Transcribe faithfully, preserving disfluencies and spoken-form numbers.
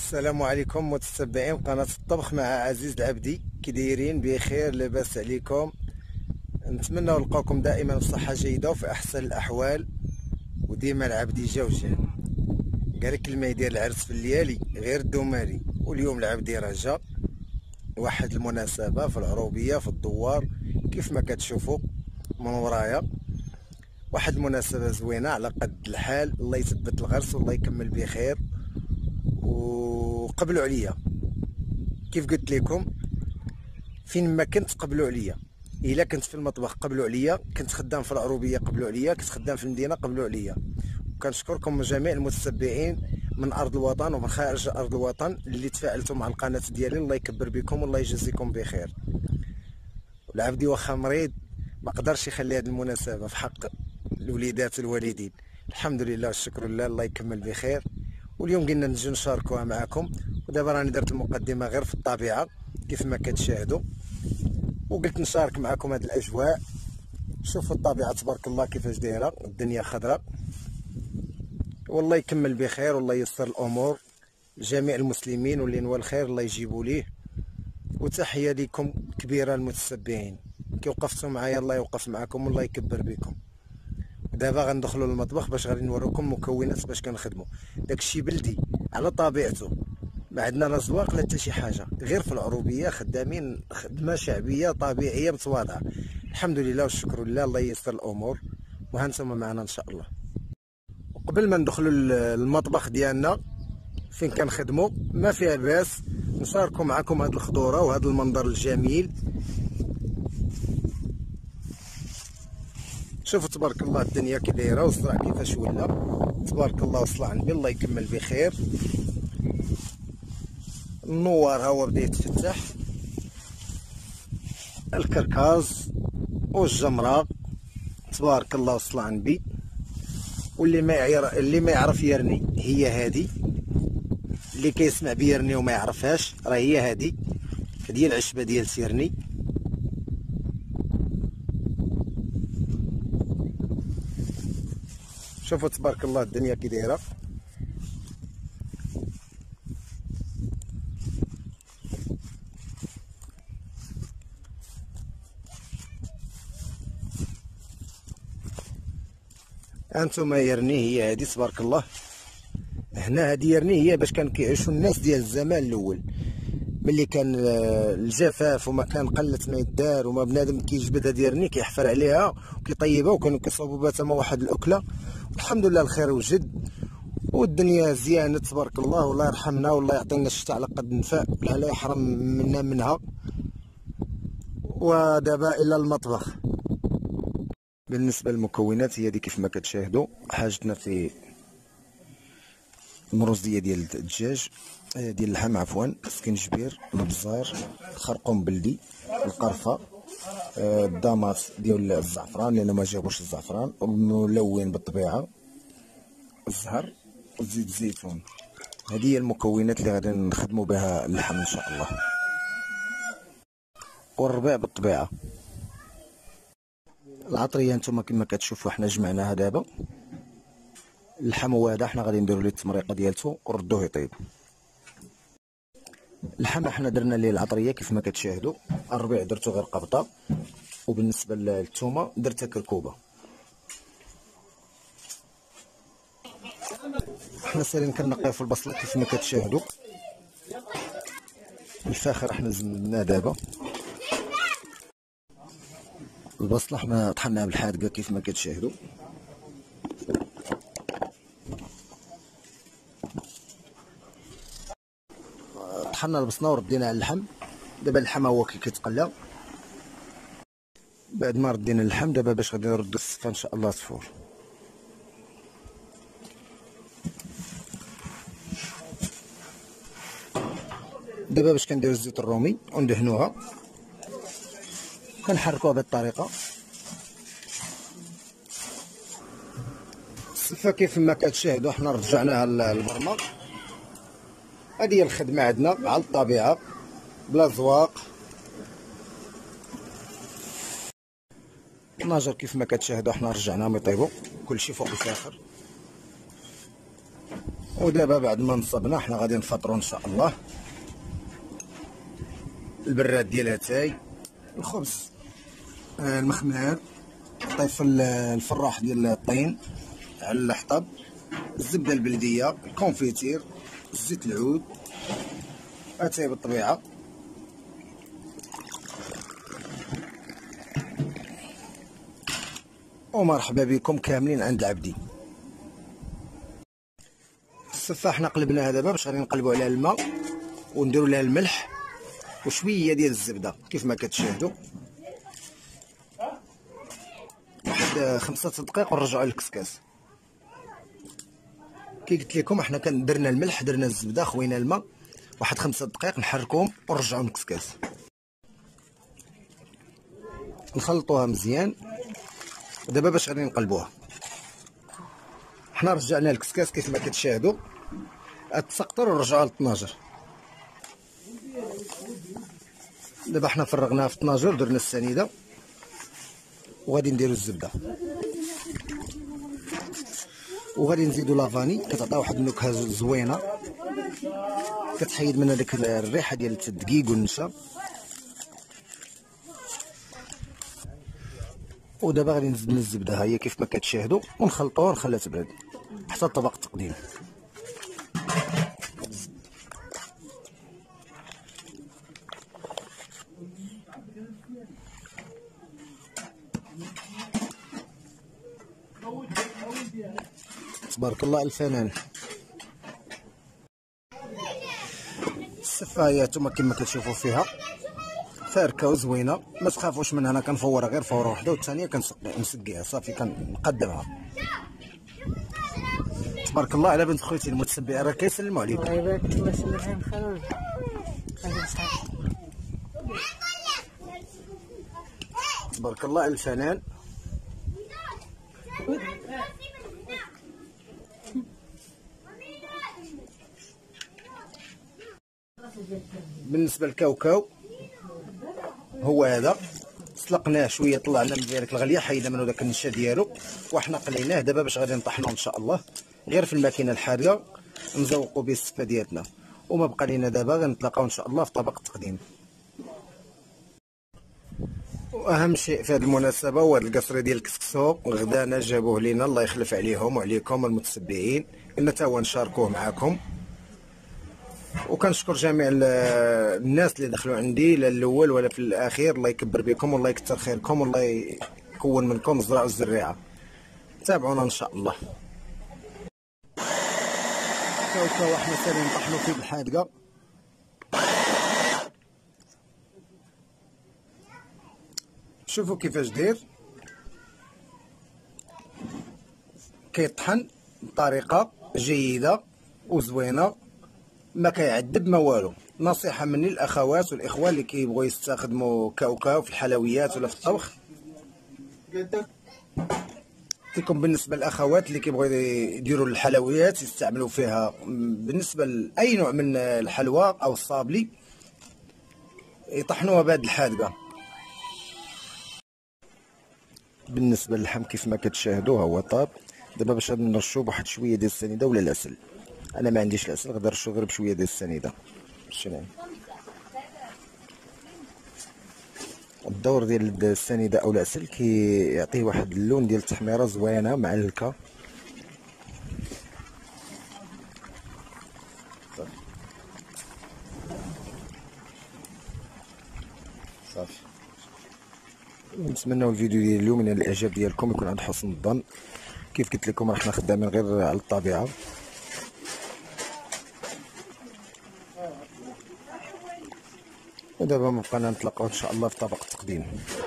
السلام عليكم متتبعين قناة الطبخ مع عزيز العبدي. كي دايرين؟ بخير، لاباس عليكم؟ نتمنى نلقاكم دائما بصحة جيدة وفي احسن الاحوال، وديما العبدي جا وجا. قال لك الماء يدير العرس في الليالي غير الدوماري، واليوم العبدي راه جا واحد المناسبة في العروبية في الدوار كيف ما كتشوفوا من ورايا. واحد المناسبة زوينة على قد الحال. الله يثبت الغرس والله يكمل بخير. وقبلوا عليا كيف قلت لكم، فين ما كنت قبلوا عليا. الا كنت في المطبخ قبلوا عليا، كنت خدام في العروبيه قبلوا عليا، كنت خدام في المدينه قبلوا عليا. وكنشكركم جميع المتتبعين من ارض الوطن ومن خارج ارض الوطن اللي تفاعلتوا مع القناه ديالي. الله يكبر بكم والله يجزيكم بخير. والعبدي واخا مريض ما قدرش يخلي هذه المناسبه في حق الوليدات والوالدين. الحمد لله والشكر لله، الله يكمل بخير. واليوم قلنا نجي نشاركوها معكم. ودابا راني درت المقدمه غير في الطبيعه كيف ما كتشاهدوا، وقلت نشارك معكم هذه الاجواء. شوفوا الطبيعه تبارك الله كيفاش دايره، الدنيا خضراء. والله يكمل بخير والله ييسر الامور. جميع المسلمين واللي نوى الخير الله يجيبوا ليه. وتحيه لكم كبيره المتتبعين، كي وقفتوا معايا الله يوقف معكم والله يكبر بكم. دابا غندخلوا للمطبخ باش غادي نوريكم مكونات باش كنخدموا. داكشي بلدي على طبيعته، ما عندنا لا زواق لا حتى شي حاجه، غير في العروبيه خدامين خدمه شعبيه طبيعيه متواضعه. الحمد لله والشكر لله، الله ييسر الامور. وهانتم معنا ان شاء الله. وقبل ما ندخلوا للمطبخ ديالنا فين كنخدموا، ما فيها باس نشاركوا معكم هذه الخضوره وهذا المنظر الجميل. شوفوا تبارك الله الدنيا كي دايره والزرع كيفاش ولا. تبارك الله وصلى على النبي، الله يكمل بخير. النوار ها هو بدا يتفتح، الكركاز والجمره تبارك الله وصلى على النبي. واللي ما يعرف اللي ما يعرف يرني هي هذه، اللي كيسمع بيرني وما يعرفهاش راه هي هذه هذه العشبه ديال تيرني. شوفوا تبارك الله الدنيا كي دايره. هانتوما يرني هي هذه تبارك الله. هنا هذه يرني هي باش كان كيعيشوا الناس ديال الزمان الاول، ملي كان الجفاف وما كان قلت ما يدار وما بنادم كيجبد هذه يرني كيحفر عليها وكيطيبها، وكانوا كيصاوبوا بها تما واحد الاكله. والحمد لله الخير وجد والدنيا زيانه تبارك الله. والله يرحمنا والله يعطينا الشتاء على قد نفاء، لا يحرم منا منها. ودابا الى المطبخ. بالنسبه للمكونات هي دي كيف ما كتشاهدوا. حاجتنا في المروزيه ديال الدجاج، ديال اللحم عفوا، السكنجبير، البزار، الخرقوم بلدي، القرفه، الضماط ديال الزعفران لانه ما جابوش الزعفران، والملون بالطبيعه، الزهر، وزيت الزيتون. هذه هي المكونات اللي غادي نخدموا بها اللحم ان شاء الله، والربيع بالطبيعه. العطريه نتوما كما كتشوفوا حنا جمعناها دابا. اللحم هو هذا، حنا غادي نديروا ليه التمريقه ديالته ونردوه يطيب. اللحم حنا درنا ليه العطريه كيف ما كتشاهدوا. الربيع درتو غير قبطه، وبالنسبه للثومه درتها كركوبه. حنا سالين كنقيو في البصله كيف ما كتشاهدوا. الفاخر حنا زمناه دابا. البصله حنا طحناها بالحادقه كيف ما كتشاهدوا. طحنا البصله وردينا على اللحم. دابا اللحم هو كي كيتقلى. بعد ما ردينا اللحم دابا باش غادي نردو الصفه ان شاء الله صفور. دابا باش كنديرو الزيت الرومي وندهنوها، كنحركوها بهذه الطريقه. الصفه كيف ما كتشاهدوا حنا رجعناها للبرمه. هذه هي الخدمه عندنا على الطبيعه بلا زواق. الناجر كيف ما كتشاهدوا حنا رجعناهم يطيبوا، كلشي فوق الفاخر. ودابا بعد ما نصبنا حنا غادي نفطروا ان شاء الله. البراد ديال اتاي، الخبز آه المخمار، طيف الفراح ديال الطين على الحطب، الزبده البلديه، الكونفيتير، زيت العود، اتاي بالطبيعه. ومرحبا بكم كاملين عند عبدي. السفاح حنا قلبناها دابا باش غادي نقلبوا عليها الماء ونديروا لها الملح وشويه ديال الزبده كيف ما كتشاهدوا، واحد خمسة دقائق ونرجعوا للكسكاس. كي قلت لكم حنا كان درنا الملح درنا الزبده خوينا الماء واحد خمسة دقائق نحركوهم ونرجعوا للكسكاس. نخلطوها مزيان ودابا باش غادي نقلبوها. حنا رجعنا الكسكاس كيف ما كتشاهدوا تسقطر ورجعوها ل اثناش. دابا حنا فرغناها في اثناش درنا السنيده وغادي نديرو الزبده وغادي نزيدو لافاني كتعطي واحد النكهه زوينه كتحيد من هذيك الريحه ديال الدقيق والنشا. ودابا غادي نزيد من الزبده ها هي كيف ما كتشاهدوا ونخلطوها ونخليها تبرد حتى طبق التقديم. تبارك الله على الفنان. السفايات هما كما كتشوفوا فيها فاركه وزوينه، ما تخافوش منها. انا كنفورها غير فوره وحده والثانيه كنسقيها صافي كنقدمها. تبارك الله على بنت خوتي المتسبعه، راه كيسلموا عليكم. الله يبارك الله يسلمهم خير. تبارك الله على الفنان. بالنسبه للكاوكاو هو هذا، سلقناه شويه طلعنا من ديك الغليه حيدنا منه داك النشا ديالو وحنا قليناه. دابا باش غادي نطحنوه ان شاء الله غير في الماكينه الحارقه نزوقوا به السفه ديالنا. وما بقى لينا دابا غنتلاقاو ان شاء الله في طبق التقديم. واهم شيء في هذه المناسبه هو هذا القصري ديال الكسكسو غدانا جابوه لينا، الله يخلف عليهم وعليكم المتسبعين، ان تا هو نشاركوه معكم. وكنشكر جميع الناس اللي دخلوا عندي لا الاول ولا في الاخير، الله يكبر بكم والله يكثر خيركم والله يكون منكم الزرع والزريعه. تابعونا ان شاء الله. كاوكاو احنا سالي نطحنوا فيه بالحادقه. شوفوا كيفاش داير كيطحن بطريقه جيده وزوينه، ما كيعذب ما والو. نصيحه مني للاخوات والاخوان اللي كيبغوا يستخدموا كاوكاو في الحلويات ولا في الطبخ. لكم بالنسبه للاخوات اللي كيبغوا يديروا الحلويات يستعملوا فيها بالنسبه لاي نوع من الحلوى او الصابلي يطحنوها بهذه الحادقه. بالنسبه للحم كيف ما كتشاهدوا هو طاب. دابا باش غادي نرشوا بواحد شويه ديال السنيده ولا العسل. انا ما عنديش العسل غادي نرشوا غير بشويه ديال السنيده. شنو الدور ديال السنيده او العسل كيعطيه واحد اللون ديال التحميره زوينه مع الكا. صافي نتمنوا الفيديو ديال اليوم من الاعجاب ديالكم يكون عند حسن الظن. كيف قلت لكم راه حنا خدامين غير على الطبيعه. ودابا ما بقانا نتلاقاو ان شاء الله في طبق التقديم.